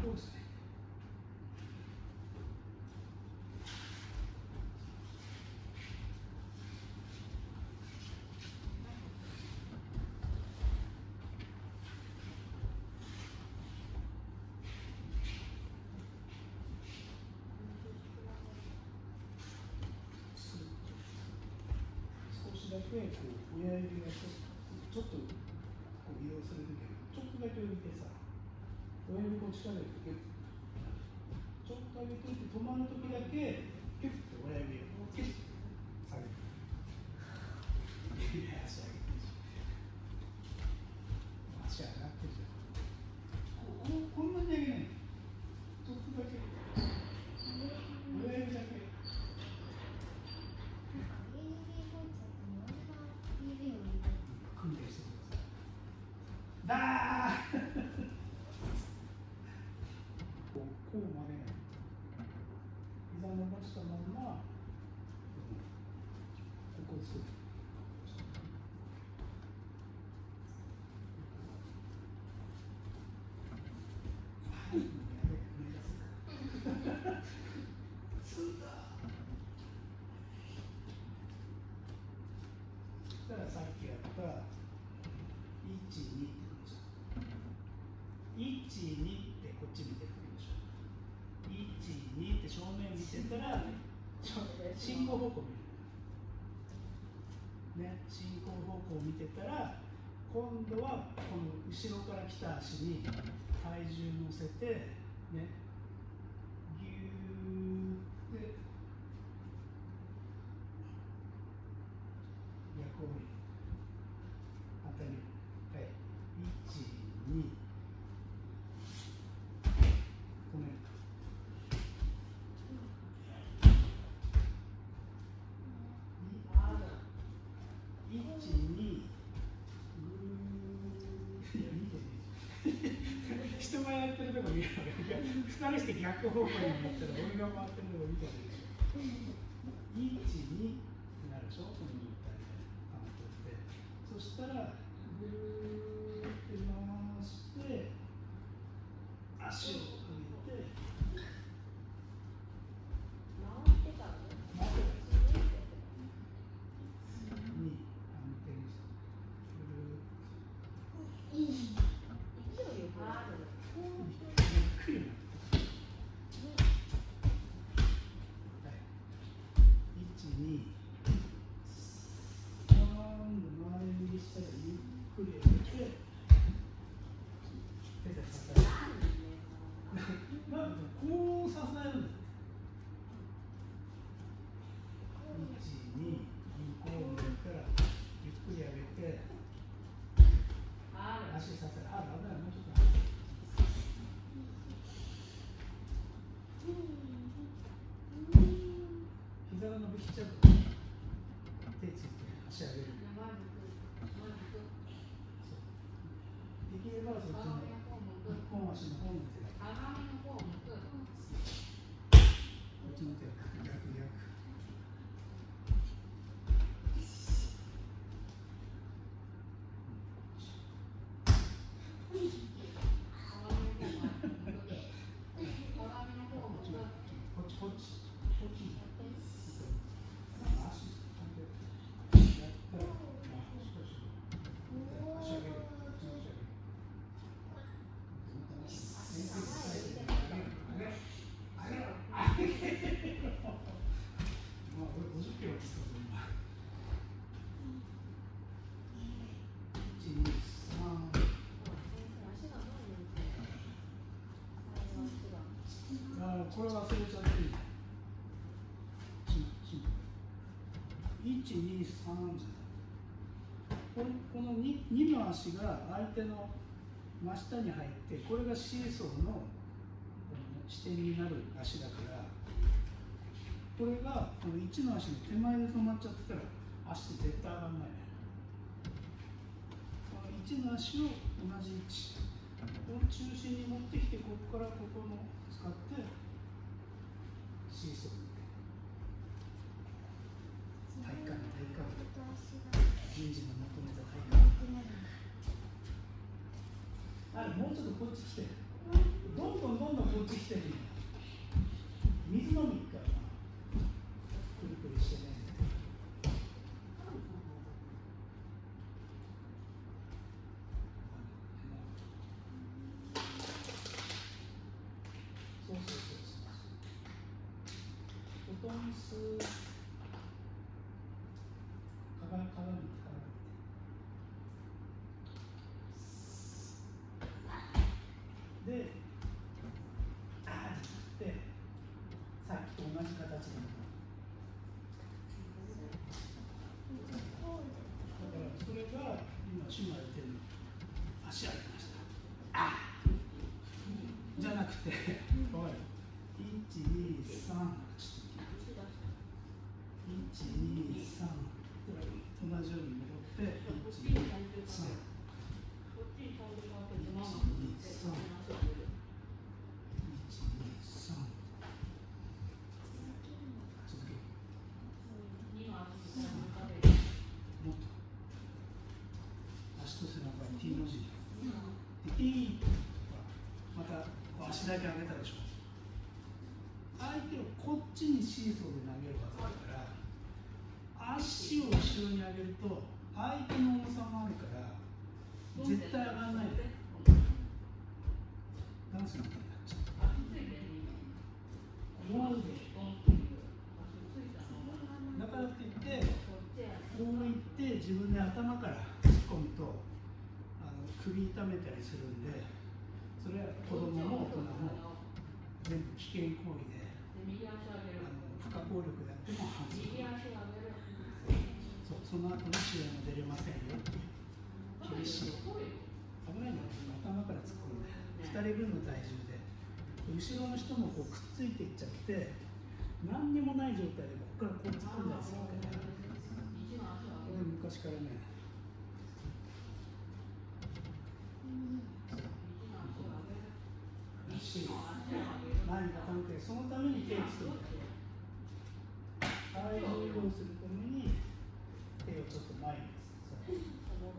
こうじゃない。少しだけこう親指がちょっとこう移動するときはちょっとだけ置いてさ、親指こう力入れてギュッとちょっと上げておいて、止まるときだけギュッと親指をギュッと下げて足上げて足上がってるじゃん。こんなに上げない。ちょっとだけ親指だけ。訓練してください。こう曲げない。膝伸ばしたまま、ここを作る。そしたらさっきやった1、2ってくるでしょ。1、2ってこっち見てくるでしょ。1、2って正面見てたら進行方向見る。ね、進行方向見てたら今度はこの後ろから来た足に体重乗せてね、ギューって逆を見る。当たり。はい。1、2。ごめん。1、2。人がやってるとこ見るから2人して逆方向になったら俺が回ってるとこ見たらいいでしょ。1、2ってなるでしょ。この状態でカウントって。そしたらぐーって回して足を上げて回ってたのに反転してぐーっと。こうさせるんだよ。1、2、こう向いたらゆっくり上げて足させる。あ、危ない、もうちょっと。膝が伸びきっちゃうと手ついて足上げる。できればそっちの一本足の方の手だけ。こっちの手は逆。こっち。これ忘れちゃっていい。1、2、3じゃない。この 2の足が相手の真下に入って、これがシーソーの支点になる足だから、これがこの1の足の手前で止まっちゃったら足って絶対上がらないね。この1の足を同じ位置を中心に持ってきて、ここからここの使ってシーソーに体幹人事の求めた体幹。もうちょっとこっち来て。 どんどんこっち来てるんだ。水飲み行くからな。くるくるしてね。そうボトンス鏡で、で、さっきと同じ形で。だからそれが今シュマ言ってるの。足上げました。じゃなくて、おい、1、2、3、1、2、3、同じように戻って、1、2、3。足と背中に T の字。T また足だけ上げたでしょ。相手をこっちにシーソーで投げる技だから、足を後ろに上げると相手の重さもあるから絶対上がらないで。ダンスなんかになっちゃう。だからって言って、こういって自分で頭から突っ込むと首痛めたりするんで、それは子供も大人も全部危険行為で、不可抗力であっても反則。その後の試合も出れませんよっていう厳しい。危ないのは頭から突っ込んで、2人分の体重で後ろの人もこうくっついていっちゃって、何にもない状態でここからこう突っ込んだりするから、これ昔からね。前に関係、そのために手をつくんだよ。体重移動するために手をちょっと前にする。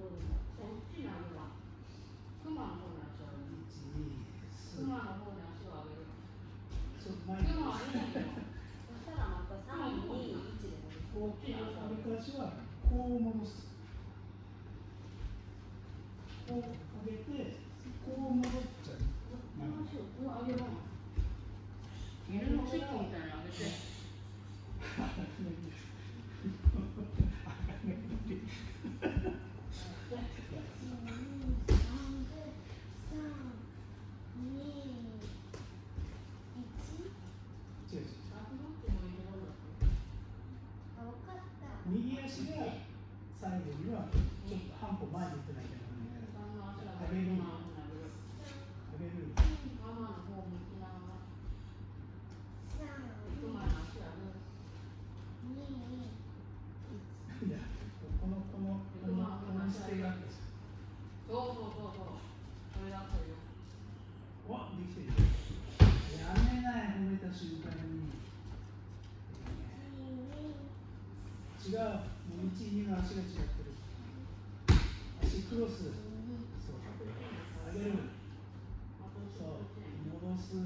昔はこう戻す。こう上げて、こう戻っちゃう。犬のシットみたいなの上げて。右足が最後にはちょっと半歩前に行ってなきゃならないから、上げる。この姿勢があったでしょ。それだったよ。わ、できてる。やめない、褒めた瞬間に。違う、もう1、2の足が違ってる。足クロス。そう。上げる。そう。戻す。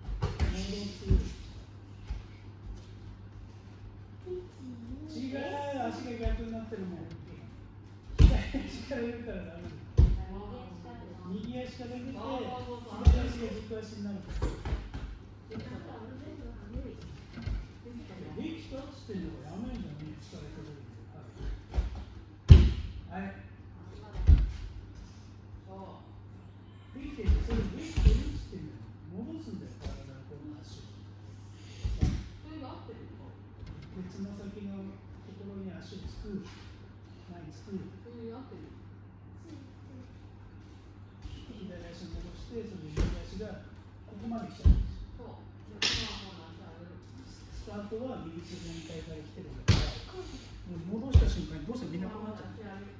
違う、足が逆になってるもん。左足から入れるからダメ。右足から入れて、左足が軸足になるから。できたっつってんのがやめんじゃねえ、疲れてる。はい。できてる、それできてるっつってんのよ。戻すんだよ、体のこの足を。それが合ってるの？で、つま先のところに足をつく。前につく。それが合ってる。左足を戻して、その右足がここまで来ちゃうんです。そう。スタートは右手全体から来てるんだから、もう戻した瞬間にどうしてもみんなこうなっちゃう。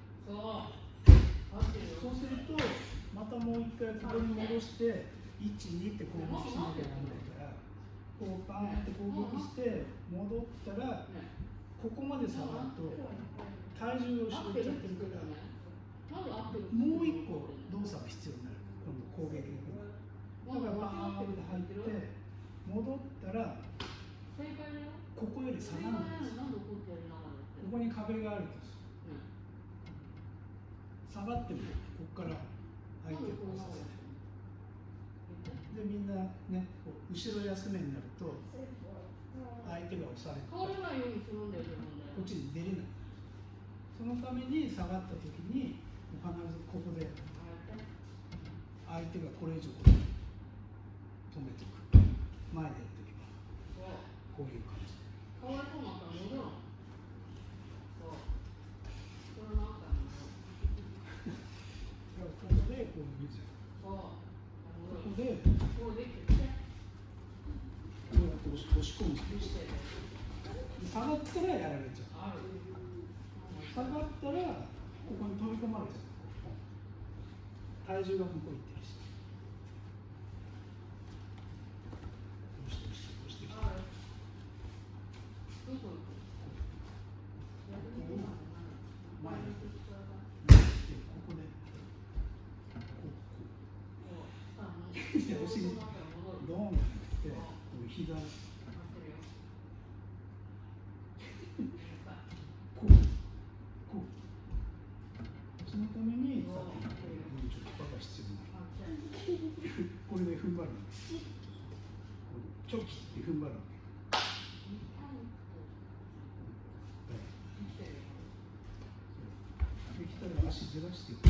そうすると、またもう一回ここに戻して、1、2って攻撃しなきゃなんないから、こうバーンって攻撃して、戻ったら、ここまで下がると、体重を後ろにちゃってるから、もう一個動作が必要になる。今度攻撃が。 手で入って戻ったらここより下がるんです。ここに壁があると下がってもここから相手をこうさせる。でみんなねこう後ろ休めになると相手が押されてこっちに出れない。そのために下がった時に必ずここで相手がこれ以上これ止めておく。前でやっておけばこういう感じで。ここでこう見ちゃう。ここでこうやって押し込む。下がったらやられちゃう。下がったらここに飛び込まれちゃう。体重が向こう行ってるし。押してきて。前にここでお尻ドーンじゃなくて膝こうそのためにさっきちょっとパが必要なこれで踏ん張るんです。チョキって踏ん張るわけ。できたら足ずらしていく。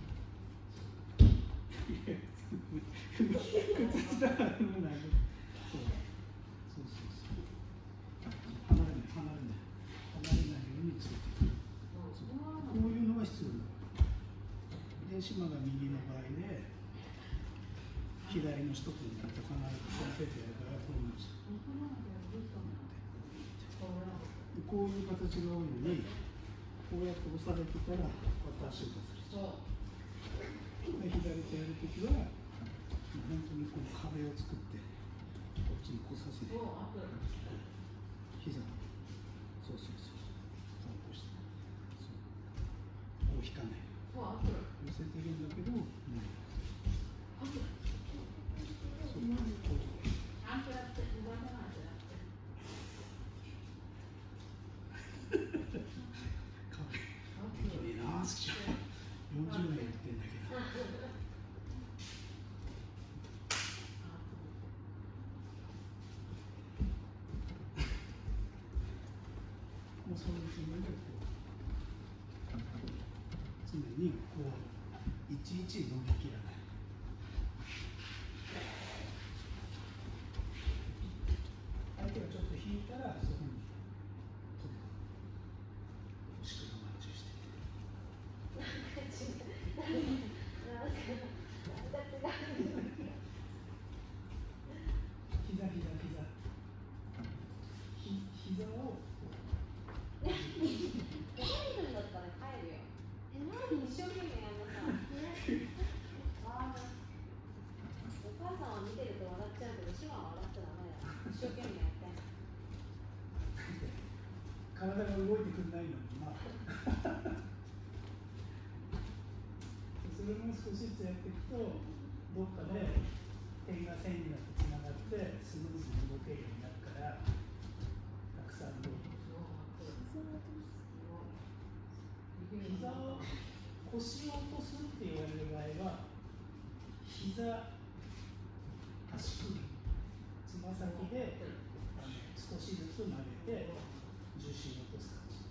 靴下は踏むな。離れないようにつけていく。こういうのが必要だ。で、島が右の場合で、左の人とになると必ずその手でやるからこういうのです。こういう形が多いのに、こうやって押されてたら、こうやって足を出されちゃう。で、左手やるときは、本当にこう壁を作って、こっちに来させて、膝、そう。こうして、こう引かない。寄せてるんだけど、40年やってんだけど。もうそういうつもりで常にこういちいち伸びきらない。相手がちょっと引いたらそこに飛び込む。しく我慢中して。膝を体が動いてくれないのにそれも少しずつやっていくとどっかで点が線になってつながってスムーズに動けるようになるからたくさん動く。膝を腰を落とすって言われる場合は膝足首つま先で少しずつ曲げて重心を落とす感じ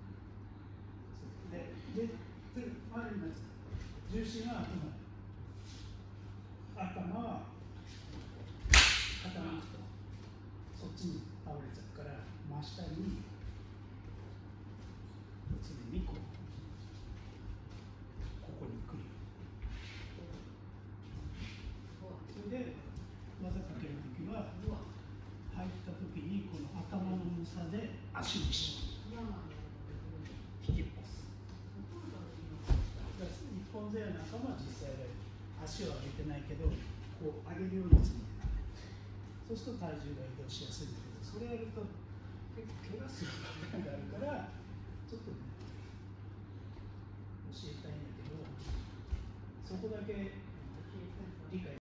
で前になっちゃう。重心は頭は傾くとそっちに倒れちゃうから真下に常にここに来る。それで技かけるときは入ったときにこの頭の重さで足を引き起こす。一本背負いなんかも実際で足を上げてないけどこう上げるようにつもりなる。そうすると体重が移動しやすいんだけどそれやると結構怪我するパターンがあるからちょっとね教えたいんだけどそこだけ理解